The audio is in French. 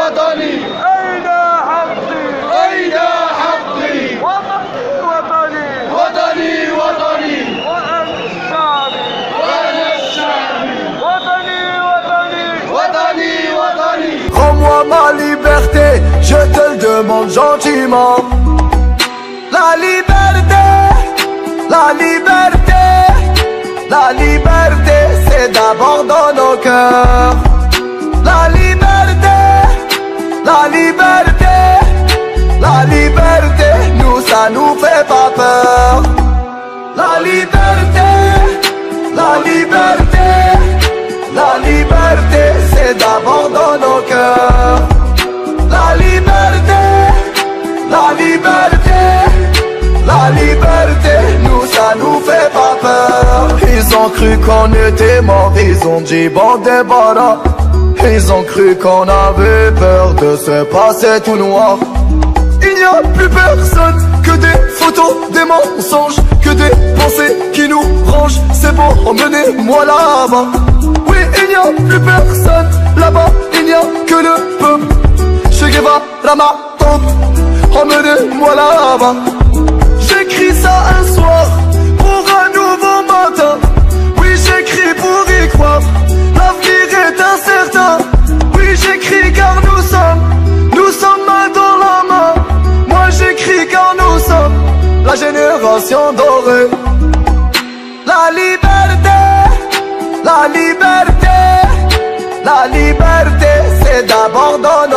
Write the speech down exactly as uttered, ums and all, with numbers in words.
وطني أين حقي أين حقي وطني وطني وطني وأنا شعبي وأنا الشعبي وطني وطني وطني وطني. Rends-moi ma liberté, je te le demande gentiment. La liberté, la liberté, la liberté, c'est d'abord dans nos cœurs. La liberté, la liberté, la liberté, nous ça nous fait pas peur. La liberté, la liberté, la liberté, c'est d'abord dans nos cœurs. La liberté, la liberté, la liberté, nous ça nous fait pas peur. Ils ont cru qu'on était morts, ils ont dit bon débarras. Ils ont cru qu'on avait peur de se passer tout noir. Il n'y a plus personne que des photos, des mensonges, que des pensées qui nous rangent. C'est bon, emmenez-moi là-bas. Oui, il n'y a plus personne là-bas, il n'y a que le peuple. Che Guevara m'attend, emmenez-moi là-bas. J'écris ça un soir pour un nouveau matin. Oui, j'écris pour y croire, l'avenir est incertain. Oui, j'écris car nous sommes, nous sommes main dans la main. Moi j'écris car nous sommes la génération dorée. La liberté, la liberté, la liberté, c'est d'abord dans